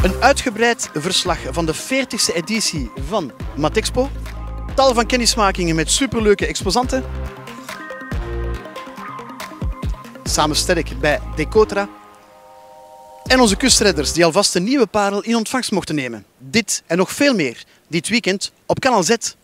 Een uitgebreid verslag van de 40e editie van Matexpo. Tal van kennismakingen met superleuke exposanten. Samen sterk bij Decotra. En onze kustredders die alvast een nieuwe parel in ontvangst mochten nemen. Dit en nog veel meer dit weekend op Kanaal Z.